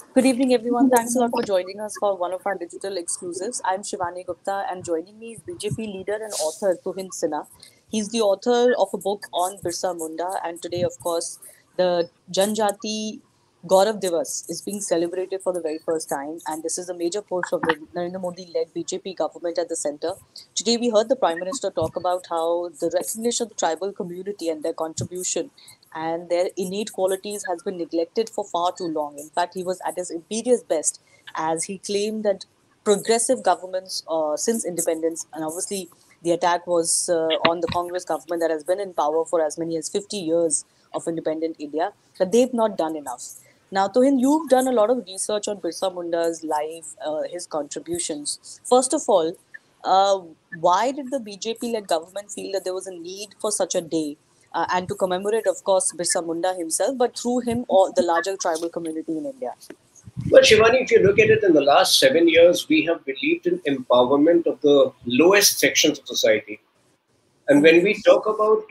Good evening, everyone. Thanks a lot for joining us for one of our digital exclusives. I'm Shivani Gupta, and joining me is BJP leader and author Tuhin Sinha. He's the author of a book on Birsa Munda, and today, of course, the Janjati Gaurav Divas is being celebrated for the very first time, and this is a major push of the Narendra Modi-led BJP government at the center. Today, we heard the Prime Minister talk about how the recognition of the tribal community and their contribution and their innate qualities has been neglected for far too long. In fact, he was at his imperious best as he claimed that progressive governments since independence, and obviously the attack was on the Congress government that has been in power for as many as 50 years of independent India, that they've not done enough. Now, Tohin, you've done a lot of research on Birsa Munda's life, his contributions. First of all, uh, why did the BJP-led government feel that there was a need for such a day and to commemorate, of course, Birsa Munda himself, but through him, or the larger tribal community in India? Well, Shivani, if you look at it in the last 7 years, we have believed in empowerment of the lowest sections of society. And when we talk about,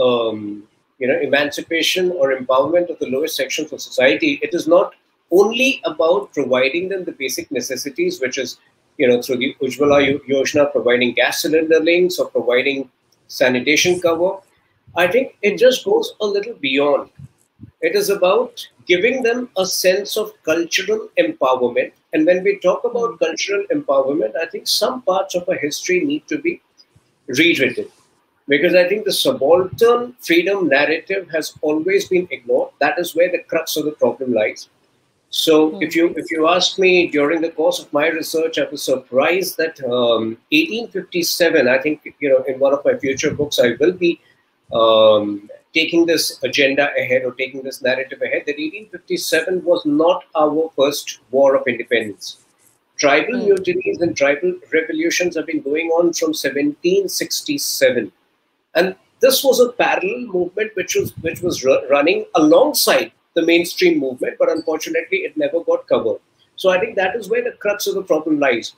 emancipation or empowerment of the lowest sections of society, it is not only about providing them the basic necessities, which is, through the Ujjwala Yojana, providing gas cylinder links or providing sanitation cover. I think it just goes a little beyond. It is about giving them a sense of cultural empowerment. And when we talk about cultural empowerment, I think some parts of our history need to be rewritten. Because I think the subaltern freedom narrative has always been ignored. That is where the crux of the problem lies. So if you ask me, during the course of my research, I was surprised that 1857, I think, in one of my future books, I will be taking this agenda ahead or taking this narrative ahead, that 1857 was not our first war of independence. Tribal mutinies and tribal revolutions have been going on from 1767. And this was a parallel movement which was running alongside the mainstream movement, but unfortunately it never got covered. So I think that is where the crux of the problem lies.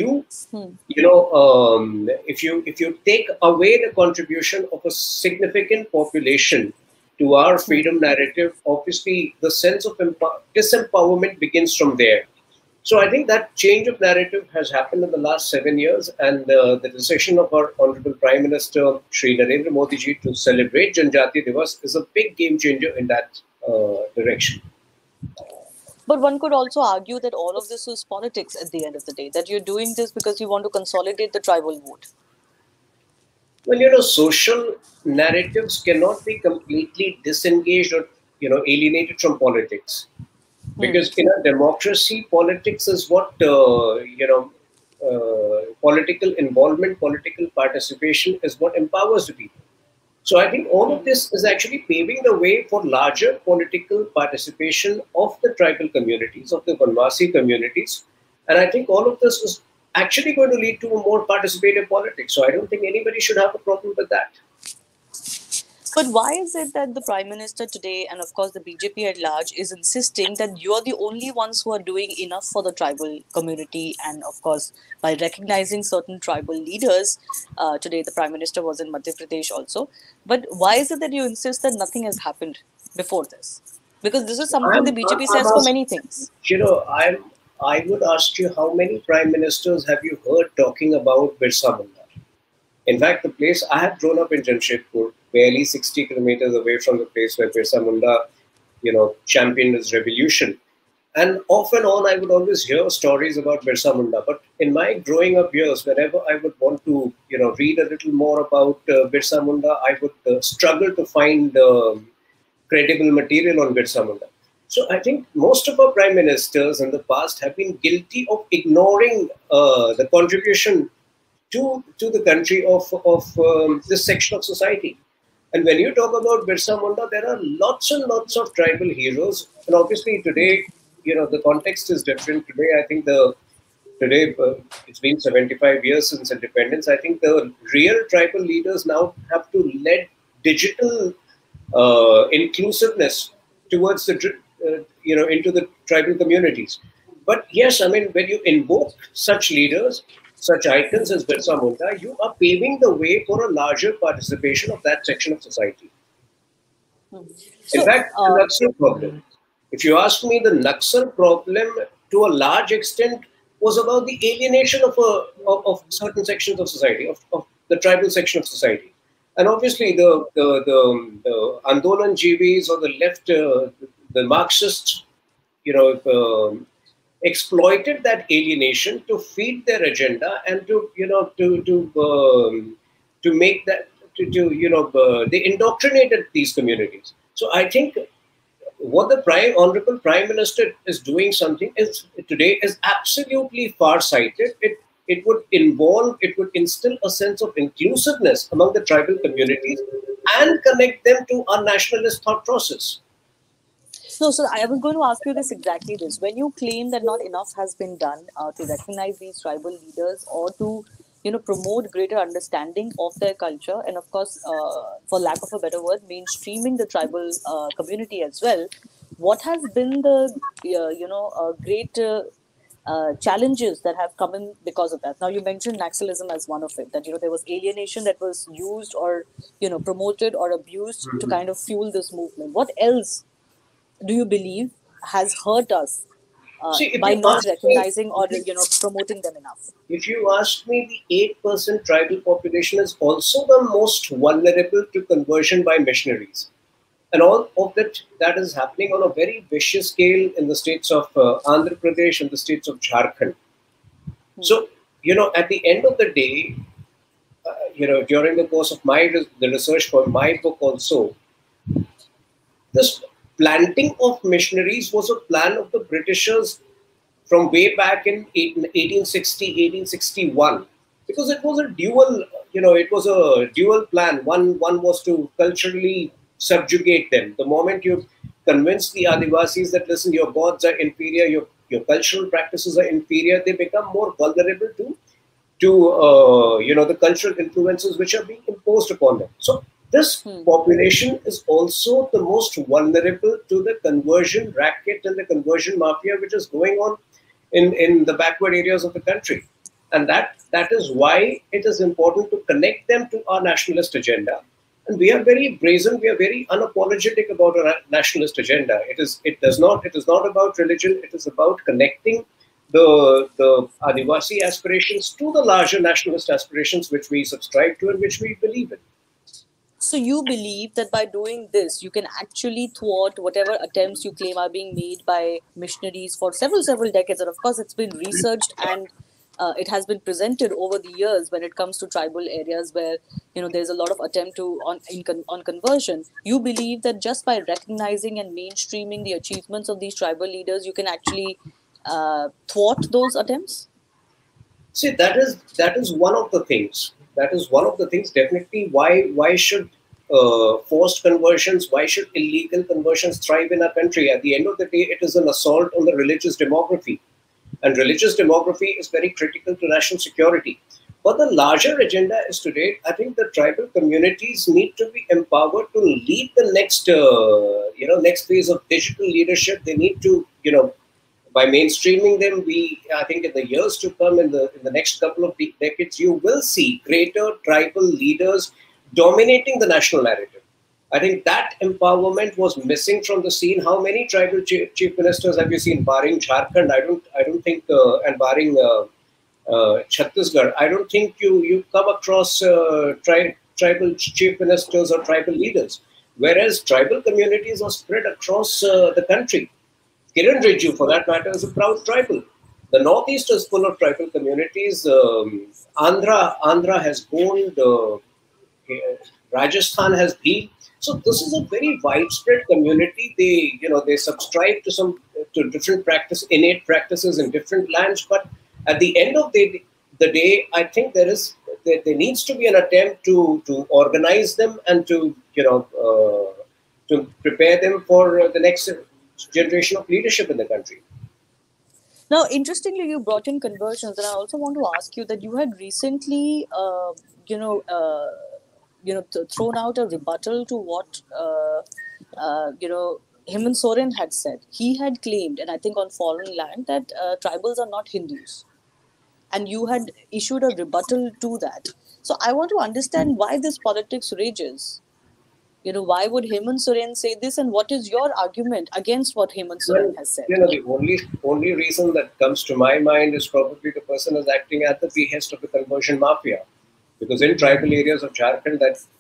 If you take away the contribution of a significant population to our freedom narrative, obviously the sense of disempowerment begins from there. So I think that change of narrative has happened in the last 7 years, and the decision of our Honorable Prime Minister Shri Narendra Modi ji to celebrate Janjati Divas is a big game changer in that direction. But one could also argue that all of this is politics at the end of the day, that you're doing this because you want to consolidate the tribal vote. Well, social narratives cannot be completely disengaged or, alienated from politics. Because in a democracy, politics is what, political involvement, political participation is what empowers the people. So I think all of this is actually paving the way for larger political participation of the tribal communities, of the Vanvasi communities. And I think all of this is actually going to lead to a more participative politics. So I don't think anybody should have a problem with that. But why is it that the Prime Minister today, and of course the BJP at large, is insisting that you're the only ones who are doing enough for the tribal community? And of course, by recognizing certain tribal leaders, today the Prime Minister was in Madhya Pradesh also. But why is it that you insist that nothing has happened before this? Because this is something the BJP says for many things. I would ask you, how many prime ministers have you heard talking about Birsa Munda? In fact, the place I have grown up in Jamshedpur, barely 60 kilometers away from the place where Birsa Munda, championed his revolution. And off and on, I would always hear stories about Birsa Munda. But in my growing up years, whenever I would want to, read a little more about Birsa Munda, I would struggle to find credible material on Birsa Munda. So I think most of our prime ministers in the past have been guilty of ignoring the contribution to the country of this section of society. And when you talk about Birsa Munda, there are lots and lots of tribal heroes. And obviously today, the context is different. Today, I think it's been 75 years since independence. I think the real tribal leaders now have to lead digital inclusiveness towards into the tribal communities. But yes, I mean, when you invoke such leaders, such icons as Birsa Munda, you are paving the way for a larger participation of that section of society. In fact, that's no problem. If you ask me, the Naxal problem to a large extent was about the alienation of certain sections of society, of the tribal section of society. And obviously, the Andolan Jivis or the left, the Marxists, you know, exploited that alienation to feed their agenda and to, to make that, they indoctrinated these communities. So I think what the honorable prime minister is doing something is today is absolutely far-sighted. It would instill a sense of inclusiveness among the tribal communities and connect them to our nationalist thought process. No, so I was going to ask you this exactly this. When you claim that not enough has been done to recognize these tribal leaders or to, promote greater understanding of their culture, and of course, for lack of a better word, mainstreaming the tribal community as well, what has been the, great challenges that have come in because of that? Now, you mentioned Naxalism as one of it, that, there was alienation that was used or, promoted or abused to kind of fuel this movement. What else do you believe has hurt us See, if by you not ask me, recognizing or promoting them enough? if you ask me, the 8% tribal population is also the most vulnerable to conversion by missionaries. And all of that is happening on a very vicious scale in the states of Andhra Pradesh and the states of Jharkhand. So, at the end of the day, during the course of the research for my book also, this planting of missionaries was a plan of the Britishers from way back in 1860, 1861, because it was a dual, it was a dual plan. One was to culturally subjugate them. The moment you convince the Adivasis that, listen, your gods are inferior, your cultural practices are inferior, they become more vulnerable to the cultural influences which are being imposed upon them. So this population is also the most vulnerable to the conversion racket and the conversion mafia which is going on in the backward areas of the country. And that is why it is important to connect them to our nationalist agenda. And we are very brazen, we are very unapologetic about our nationalist agenda. It is not about religion, it is about connecting the Adivasi aspirations to the larger nationalist aspirations which we subscribe to and which we believe in. So you believe that by doing this, you can actually thwart whatever attempts you claim are being made by missionaries for several decades. And of course, it's been researched and it has been presented over the years when it comes to tribal areas where, there's a lot of attempt on conversion. You believe that just by recognizing and mainstreaming the achievements of these tribal leaders, you can actually thwart those attempts? See, that is one of the things. That is one of the things. Definitely, why should forced conversions? Why should illegal conversions thrive in our country? At the end of the day, it is an assault on the religious demography, and religious demography is very critical to national security. But the larger agenda is today, I think the tribal communities need to be empowered to lead the next phase of digital leadership. They need to, by mainstreaming them, I think in the years to come, in the next couple of decades, you will see greater tribal leaders dominating the national narrative. I think that empowerment was missing from the scene. How many tribal chief ministers have you seen, barring Jharkhand? I don't think, and barring Chhattisgarh, I don't think you come across tribal chief ministers or tribal leaders. Whereas tribal communities are spread across the country. Kiran Rijiju, for that matter, is a proud tribal. The Northeast is full of tribal communities. Andhra has Gond, Rajasthan has Bhil. So this is a very widespread community. They subscribe to different innate practices in different lands. But at the end of the day, I think there needs to be an attempt to organize them and to prepare them for the next generation of leadership in the country. Now, interestingly, you brought in conversions, and I also want to ask you that you had recently, thrown out a rebuttal to what, Hemant Soren had said. He had claimed, and I think on foreign land, that tribals are not Hindus. And you had issued a rebuttal to that. So I want to understand why this politics rages. Why would Hemant Soren say this, and what is your argument against what Hemant Well, Soren has said? the only reason that comes to my mind is probably the person is acting at the behest of the conversion mafia, because in tribal areas of Jharkhand,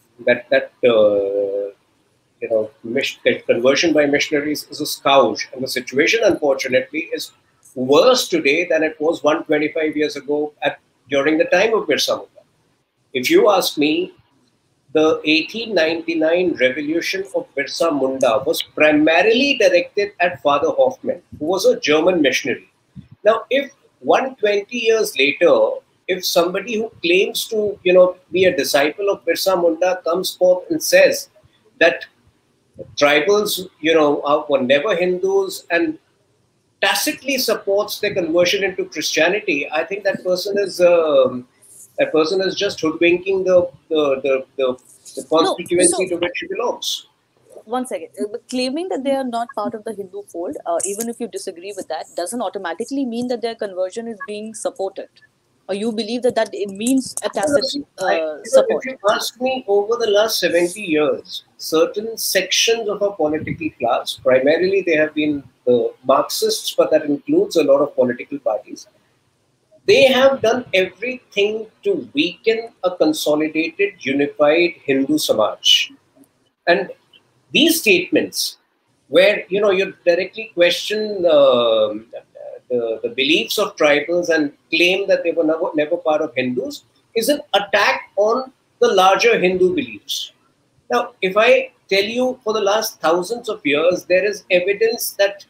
that conversion by missionaries is a scourge, and the situation, unfortunately, is worse today than it was 125 years ago during the time of Birsa Munda. If you ask me, the 1899 revolution of Birsa Munda was primarily directed at Father Hoffman, who was a German missionary. Now, if 120 years later, if somebody who claims to, be a disciple of Birsa Munda comes forth and says that tribals, were never Hindus and tacitly supports their conversion into Christianity, I think that person is just hoodwinking the constituency to which he belongs. One second. Claiming that they are not part of the Hindu fold, even if you disagree with that, doesn't automatically mean that their conversion is being supported. Or you believe that it means a tacit support? If you ask me, over the last 70 years, certain sections of our political class, primarily they have been the Marxists, but that includes a lot of political parties, they have done everything to weaken a consolidated, unified Hindu Samaj. And these statements, where you directly question the beliefs of tribals and claim that they were never part of Hindus, is an attack on the larger Hindu beliefs. Now, if I tell you, for the last thousands of years, there is evidence that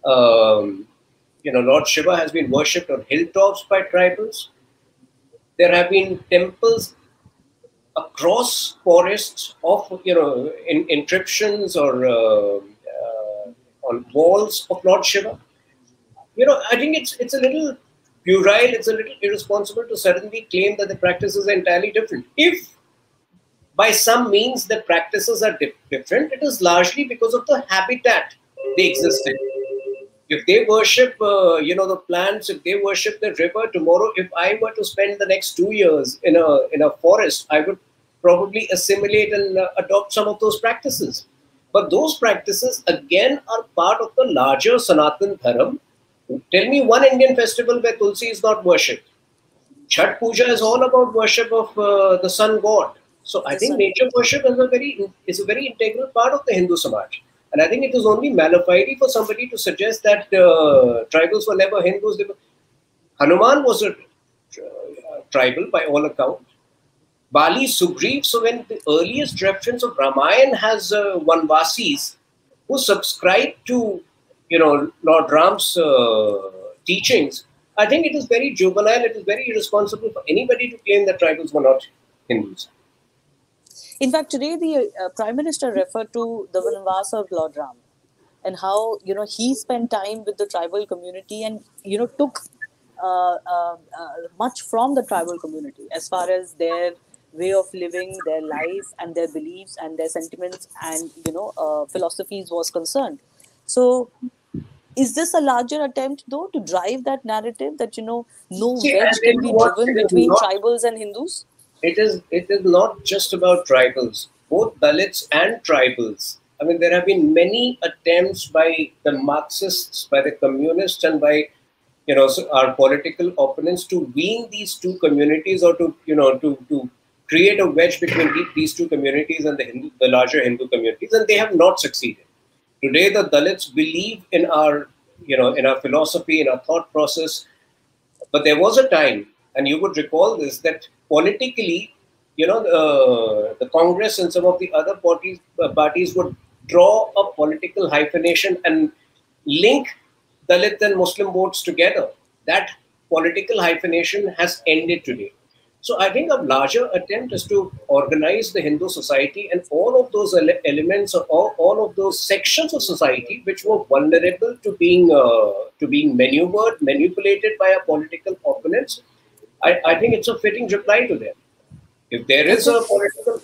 Lord Shiva has been worshipped on hilltops by tribals. There have been temples across forests of inscriptions or on walls of Lord Shiva. I think it's a little puerile, it's a little irresponsible to suddenly claim that the practices are entirely different. If by some means the practices are different, it is largely because of the habitat they exist in. If they worship, the plants, if they worship the river, tomorrow, if I were to spend the next 2 years in a forest, I would probably assimilate and adopt some of those practices. But those practices, again, are part of the larger Sanatan Dharam. Tell me one Indian festival where Tulsi is not worshipped. Chhat Puja is all about worship of the sun god. So I think nature worship is a very integral part of the Hindu Samaj. And I think it is only malafide for somebody to suggest that tribals were never Hindus. Hanuman was a tribal by all accounts. Bali, Sugriv, so when the earliest reference of Ramayana has Vanvasis who subscribe to, Lord Ram's teachings, I think it is very juvenile, it is very irresponsible for anybody to claim that tribals were not Hindus. In fact, today the Prime Minister referred to the Vanvas of Lord Ram and how, he spent time with the tribal community and, took much from the tribal community as far as their way of living, their life and their beliefs and their sentiments and, philosophies was concerned. So is this a larger attempt, though, to drive that narrative that, no wedge can be driven between tribals and Hindus? It is not just about tribals, both Dalits and tribals. I mean, there have been many attempts by the Marxists, by the communists, and by our political opponents to wean these two communities, or to create a wedge between these two communities and the larger Hindu communities, and they have not succeeded. Today, the Dalits believe in our philosophy, in our thought process, but there was a time, and you would recall this, that politically, the Congress and some of the other parties would draw a political hyphenation and link Dalit and Muslim votes together. That political hyphenation has ended today. So I think a larger attempt is to organize the Hindu society and all of those elements or all of those sections of society which were vulnerable to being manipulated by our political opponents. I think it's a fitting reply to them. If there is a political,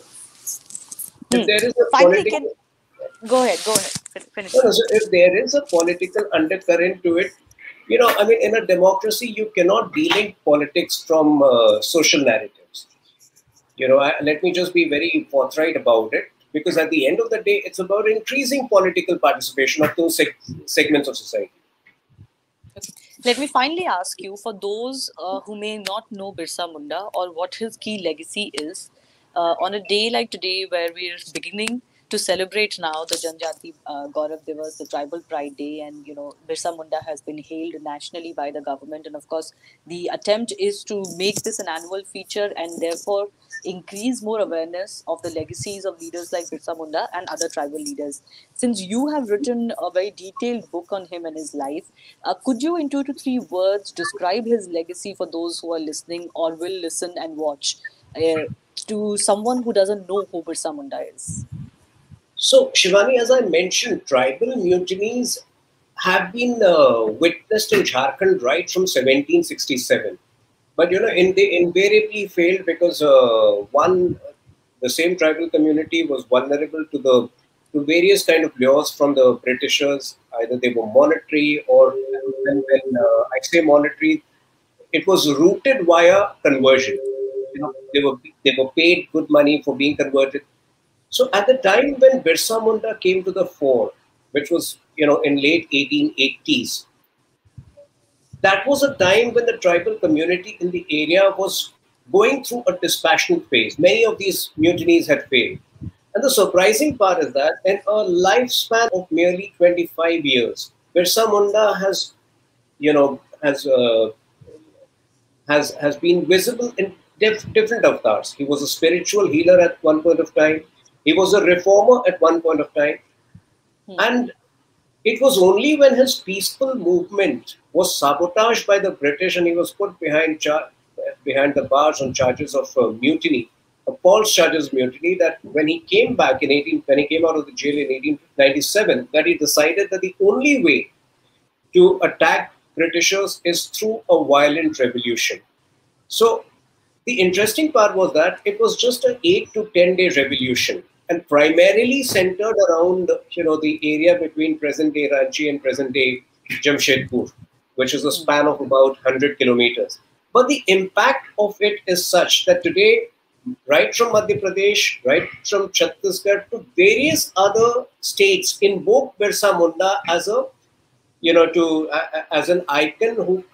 go ahead. Finish. So if there is a political undercurrent to it, in a democracy, you cannot delink politics from social narratives. Let me just be very forthright about it. because at the end of the day, it's about increasing political participation of those segments of society. Let me finally ask you, for those who may not know Birsa Munda or what his key legacy is, on a day like today where we're beginning to celebrate now the Janjati Gaurav Divas, the Tribal Pride Day, and Birsa Munda has been hailed nationally by the government, and of course the attempt is to make this an annual feature and therefore increase more awareness of the legacies of leaders like Birsa Munda and other tribal leaders. Since you have written a very detailed book on him and his life, could you, in 2 to 3 words, describe his legacy for those who are listening or will listen and watch, to someone who doesn't know who Birsa Munda is? So, Shivani, as I mentioned, tribal mutinies have been witnessed in Jharkhand right from 1767. But they invariably failed because the same tribal community was vulnerable to various kind of laws from the Britishers. Either they were monetary, or when I say monetary, it was rooted via conversion. They were paid good money for being converted. So at the time when Birsa Munda came to the fore, which was in late 1880s, that was a time when the tribal community in the area was going through a dispassionate phase. Many of these mutinies had failed. And the surprising part is that in a lifespan of merely 25 years, Birsa Munda has been visible in different avatars. He was a spiritual healer at one point of time. He was a reformer at one point of time. And it was only when his peaceful movement was sabotaged by the British and he was put behind the bars on charges of mutiny, false charges of mutiny, that when he came back when he came out of the jail in 1897, that he decided that the only way to attack Britishers is through a violent revolution. So the interesting part was that it was just an 8 to 10 day revolution, and primarily centered around the area between present-day Ranchi and present-day Jamshedpur, which is a span of about 100 kilometers. But the impact of it is such that today, right from Madhya Pradesh, right from Chhattisgarh to various other states, invoke Birsa Munda as as an icon who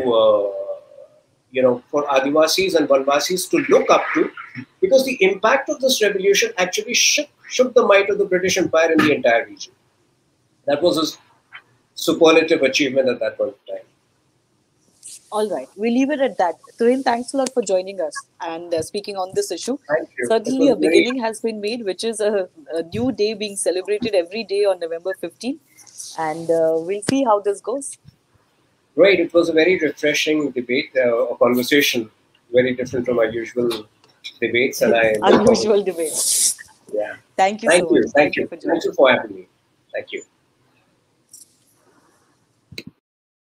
for Adivasis and Vanvasis to look up to, because the impact of this revolution actually shook the might of the British Empire in the entire region. That was a superlative achievement at that point of time. All right, we'll leave it at that. Tuhin, thanks a lot for joining us and speaking on this issue. Thank you. Certainly a beginning has been made, which is a new day being celebrated every day on November 15th. And we'll see how this goes. Great. It was a very refreshing debate, a conversation, very different from our usual debates. And unusual debates. Yeah. Thank you so much. Thank you. For joining. Thank you for having me. Thank you.